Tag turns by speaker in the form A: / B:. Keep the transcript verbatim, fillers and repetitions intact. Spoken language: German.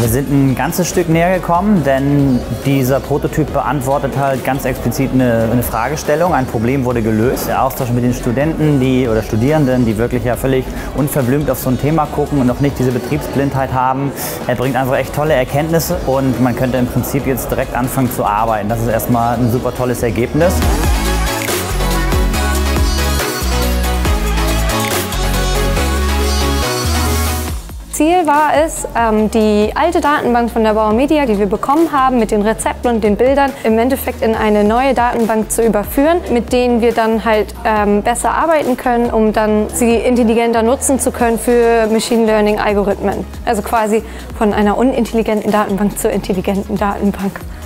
A: sind ein ganzes Stück näher gekommen, denn dieser Prototyp beantwortet halt ganz explizit eine, eine Fragestellung. Ein Problem wurde gelöst. Der Austausch mit den Studenten die, oder Studierenden, die wirklich ja völlig unverblümt auf so ein Thema gucken und noch nicht diese Betriebsblindheit haben, er bringt einfach echt tolle Erkenntnisse und man könnte im Prinzip jetzt direkt anfangen zu arbeiten. Das ist erstmal ein super tolles Ergebnis.
B: Ziel war es, die alte Datenbank von der Bauer Media, die wir bekommen haben, mit den Rezepten und den Bildern im Endeffekt in eine neue Datenbank zu überführen, mit denen wir dann halt ähm, besser arbeiten können, um dann sie intelligenter nutzen zu können für Machine Learning Algorithmen. Also quasi von einer unintelligenten Datenbank zur intelligenten Datenbank.